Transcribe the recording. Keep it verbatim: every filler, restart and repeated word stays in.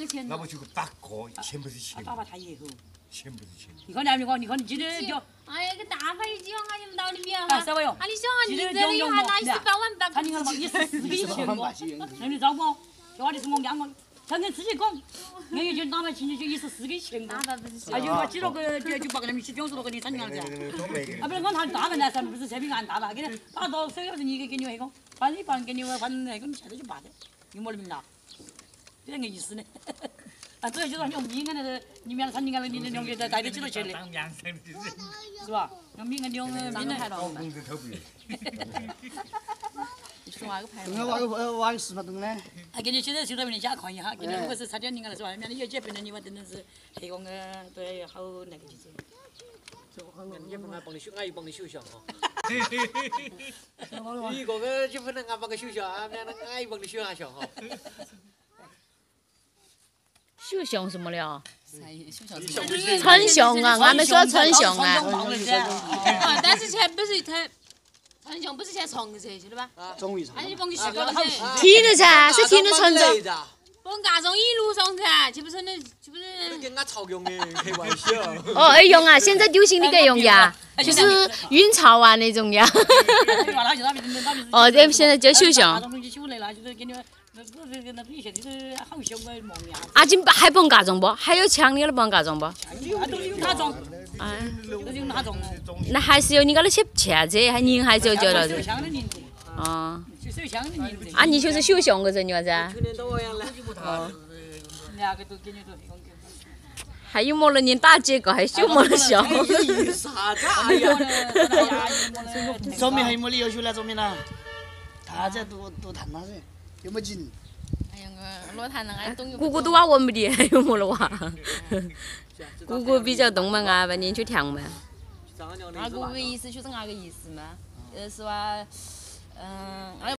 钱？ 那不就八个，钱不是钱， 爸爸他也有。 钱不是钱。 你看两米高，你看你记得就。 哎呀，个大法一几万块钱到里面啊，稍微哟。 啊，你想啊，你这里有还拿一十八万八。 看你看嘛，一十四个钱过，那你照顾，这话的是我讲过，他跟自己讲，我也就哪怕进去就一十四个钱过，啊，就把几多个就就把那么去九十多个的三两子，啊，不是我他大半来噻，不是车皮按大把给你打到手要是你给给你那个，反正一般给你反正那个你现在就罢的，有么的名了，这个意思呢。啊，主要就是用米安那个，你们三年安你两个带带得几多钱的，是吧？用米安两个米还了。 工资投不用。 挖个牌。等下挖个挖个石头洞呢。 啊，给你现在收到没得假看一下，给你如果是差点你看是吧？免得有些别人你话真的是那个个对好那个就是。 你不能帮你修，俺又帮你修下哈。你个个就不能俺帮你修下，俺俺又帮你修下下哈。 修熊什么了？ 称熊啊，俺们说称熊啊。 啊， 但是钱不是他，称熊不是钱重噻，晓得吧？ 中一场。 俺就帮你修了噻。 体的噻，是体的称着。 帮家中一路上噻，岂不是那岂不是？ 跟俺朝用的，开玩笑。 哦，爱用啊，现在流行的该用呀，就是运钞啊那种呀。哦，这现在叫修熊。阿金还帮家中不？还有强烈的帮家中不？哎，那还是有你个那些钱子，还您还是有交了的。哦。啊，你就是修熊个子，你话子？哦。还有么了？你大姐个还修么了熊？ 啥子？哎呀！ 证明还有么理由修呢？证明啦，他这都都谈他噻，有么劲？ 哎呀，我老谈了，俺懂。 姑姑都话我们的，还有么了哇？姑姑比较懂嘛，啊，把年去听嘛。 俺姑姑意思就是俺个意思嘛，就是说，嗯，俺。